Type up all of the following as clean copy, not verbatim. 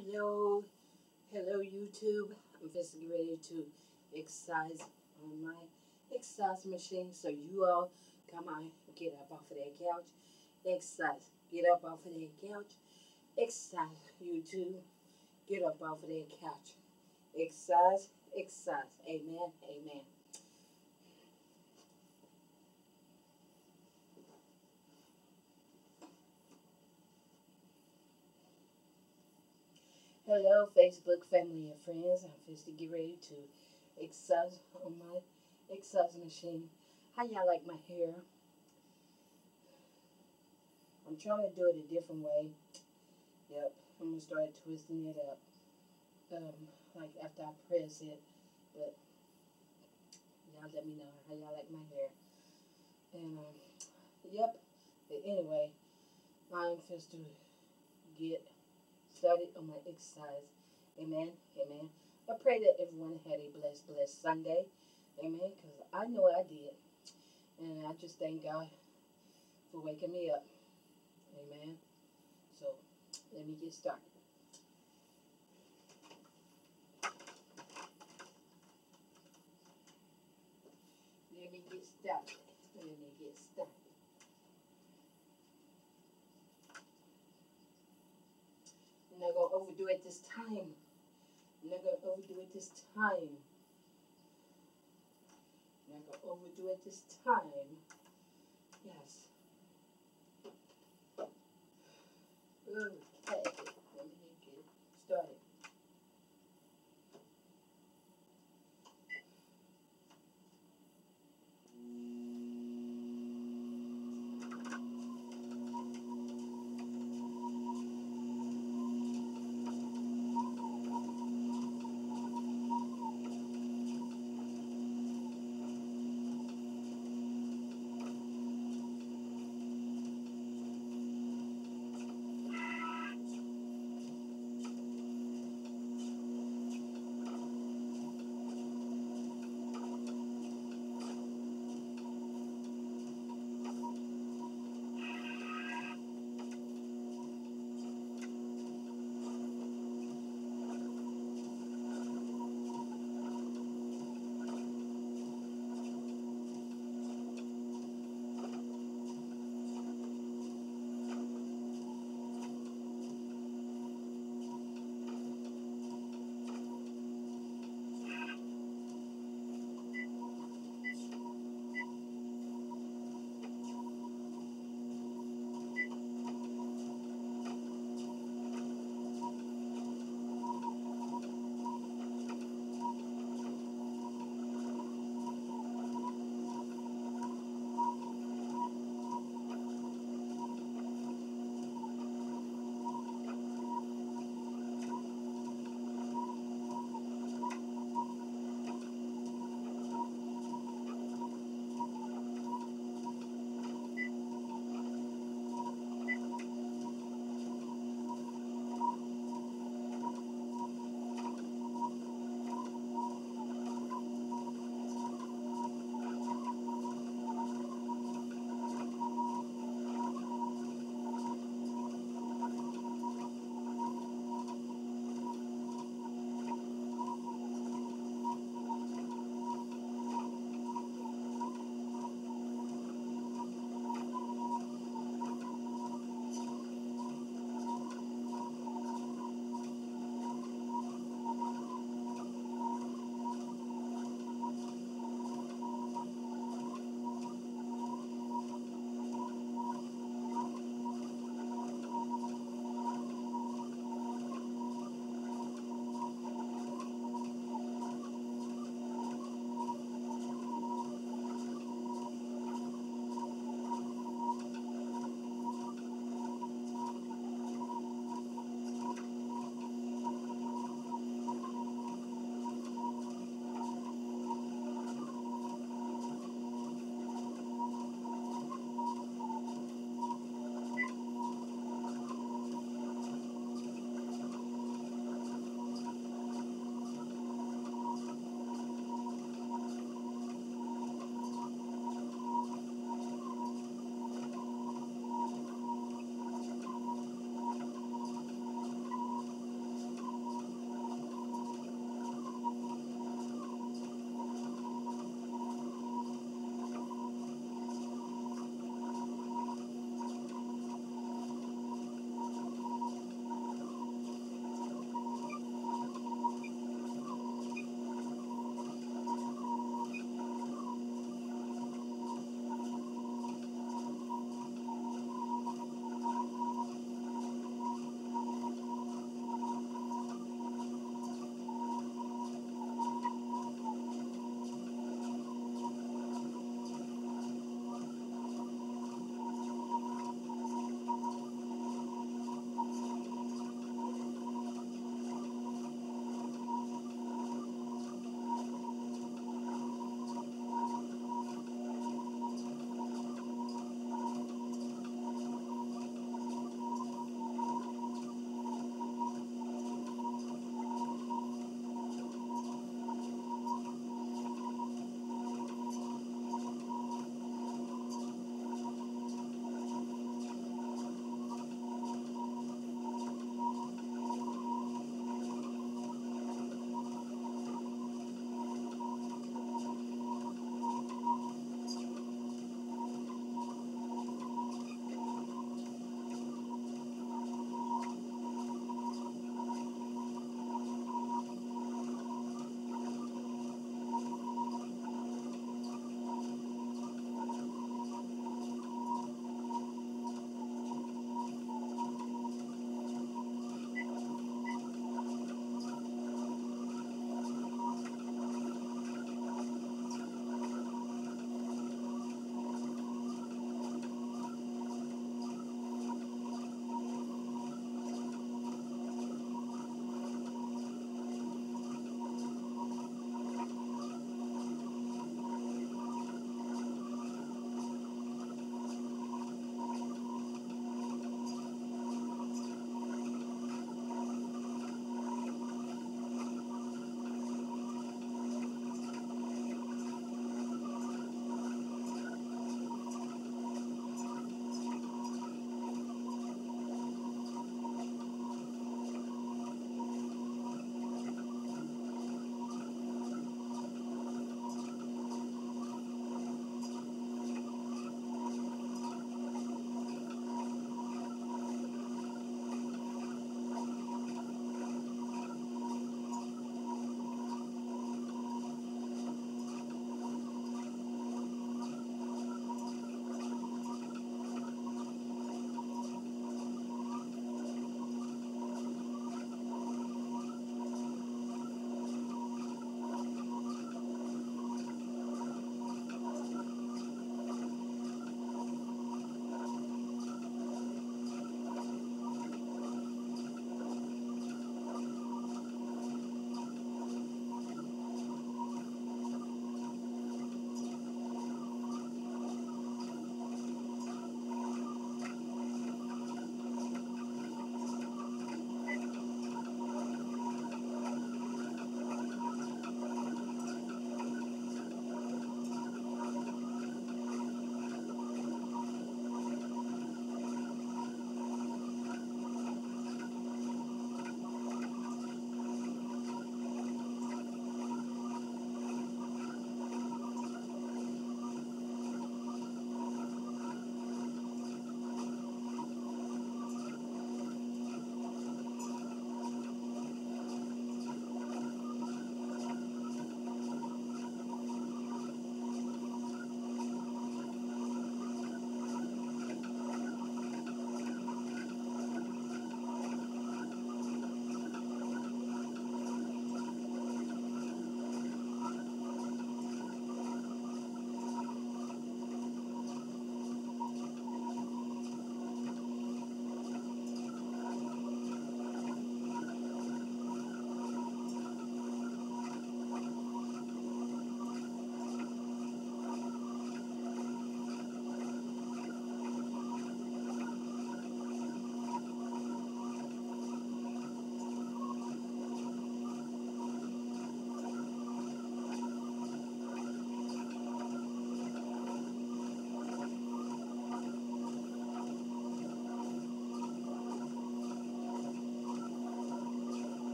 Hello, hello YouTube. I'm just getting ready to exercise on my exercise machine. So you all come on, get up off of that couch, exercise. Get up off of that couch, exercise. YouTube, get up off of that couch, exercise, exercise. Amen, amen. Hello, Facebook family and friends. I'm just to get ready to exercise on my exercise machine. How y'all like my hair? I'm trying to do it a different way. Yep, I'm gonna start twisting it up. Like after I press it. But y'all let me know how y'all like my hair. And yep. But anyway, I'm just to get started on my exercise. Amen. Amen. I pray that everyone had a blessed Sunday. Amen. Because I know I did. And I just thank God for waking me up. Amen. So let me get started. Let me get started. Let me get started. I'm not going to overdo it this time. I'm not going to overdo it this time. I'm not going to overdo it this time. Yes. Okay. Let me get started.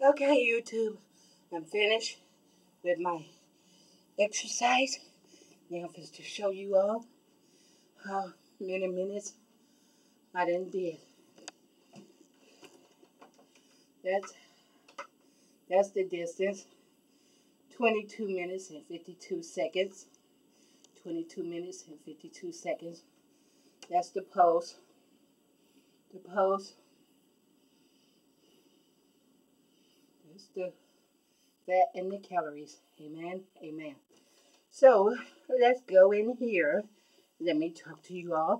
Okay, YouTube, I'm finished with my exercise. Now just to show you all how many minutes I done did. That's the distance. 22 minutes and 52 seconds. 22 minutes and 52 seconds. That's the pulse. The pulse. That's the fat and the calories. Amen. Amen. So let's go in here. Let me talk to you all.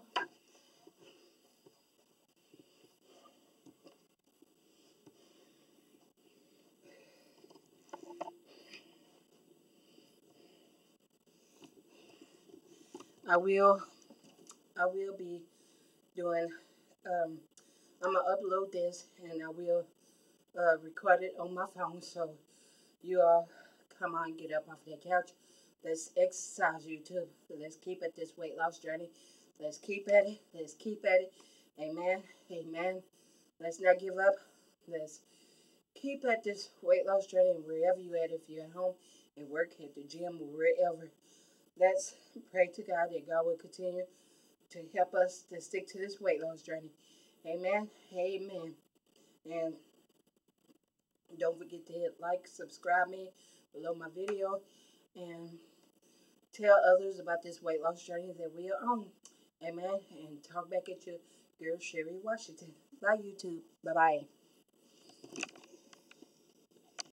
I will be doing. I'm gonna upload this and I will record it on my phone. So you all come on, get up off that couch. Let's exercise, YouTube. Let's keep at this weight loss journey. Let's keep at it. Let's keep at it. Amen. Amen. Let's not give up. Let's keep at this weight loss journey wherever you're at. If you're at home, at work, at the gym, wherever. Let's pray to God that God will continue to help us to stick to this weight loss journey. Amen. Amen. And don't forget to hit like, subscribe me below my video, and tell others about this weight loss journey that we are on. Amen. And talk back at your girl, Sherry Washington. Bye, YouTube. Bye-bye.